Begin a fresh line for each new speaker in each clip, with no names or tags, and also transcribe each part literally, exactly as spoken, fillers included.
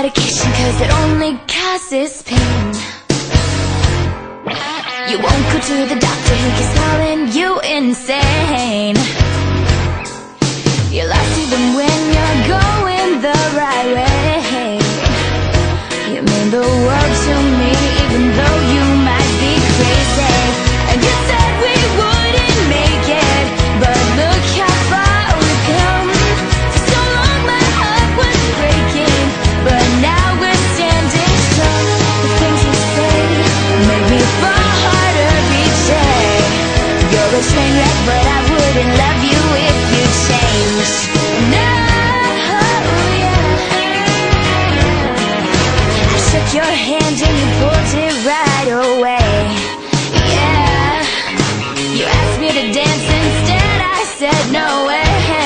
medication, cause it only causes pain. You won't go to the doctor, he keeps calling you insane. You're lost even when you're going the right way. You mean the world to me, even though you might be crazy. And you said we wouldn't make it, but look how far we've come. For so long my heart was breaking, but now we're standing strong. The things you say make me fall harder each day. You're a train wreck, but I wouldn't love you if you changed. No, yeah. I shook your hand and you pulled it right away. Yeah. You asked me to dance instead, I said no way.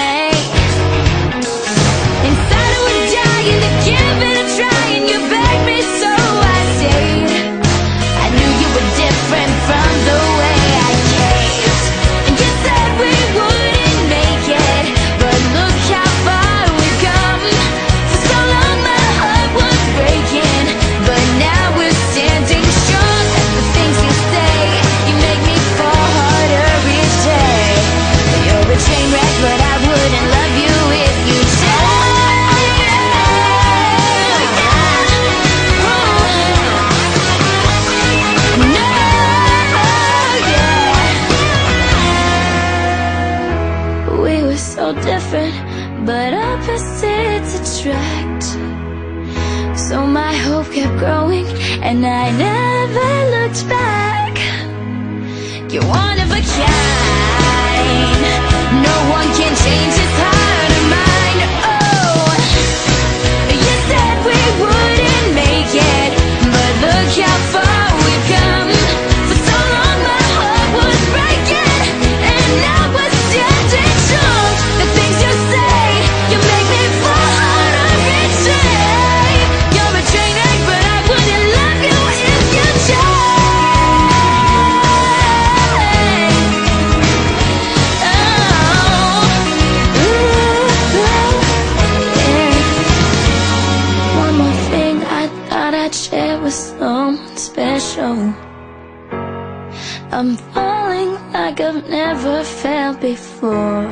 Inside I was dying to give it a try, and you begged me so I stayed. I knew you were different from the way I caved. And you said we wouldn't make it, but look how far we've come. For so long my heart was breaking, but now we're standing strong. And the things you say, you make me fall harder each day. You're a train wreck, but I wouldn't love you if you so different, but opposites attract. So my hope kept growing, and I never looked back. You're one of a kind. No one can change this heart of mine. Oh, you said we wouldn't make it, but look how far we've come. For so long my heart was breaking, and now we're standing strong. The things you say, you make me fall harder each day. You're a train wreck, but I wouldn't love you if you changed. Oh, ooh, yeah. One more thing I thought I'd share with someone special. I'm falling like I've never felt before.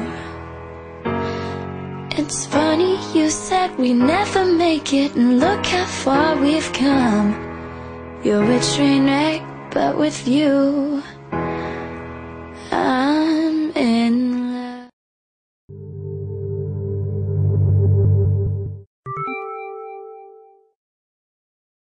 It's funny, you said we never make it, and look how far we've come. You're a train wreck, but with you